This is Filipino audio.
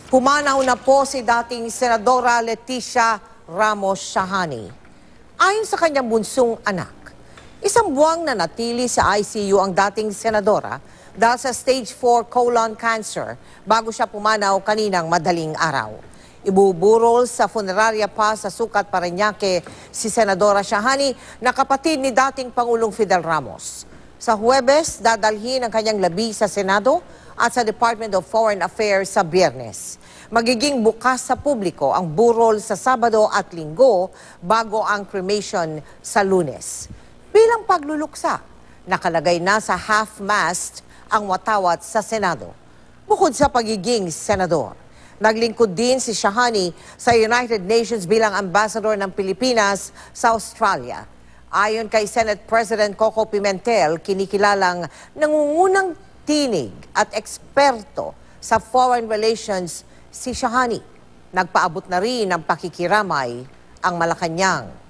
Pumanaw na po si dating Senadora Leticia Ramos Shahani. Ayon sa kanyang bunsong anak, isang buwang nanatili sa ICU ang dating senadora dahil sa stage 4 colon cancer bago siya pumanaw kaninang madaling araw. Ibuburol sa funeraria pa sa Sucat, Parañaque si Senadora Shahani na kapatid ni dating Pangulong Fidel Ramos. Sa Huwebes, dadalhin ang kanyang labi sa Senado at sa Department of Foreign Affairs sa Biyernes. Magiging bukas sa publiko ang burol sa Sabado at Linggo bago ang cremation sa Lunes. Bilang pagluluksa, nakalagay na sa half-mast ang watawat sa Senado. Bukod sa pagiging senador, naglingkod din si Shahani sa United Nations bilang ambassador ng Pilipinas sa Australia. Ayon kay Senate President Coco Pimentel, kinikilalang nangungunang tinig at eksperto sa foreign relations si Shahani. Nagpaabot na rin ng pakikiramay ang Malacanang.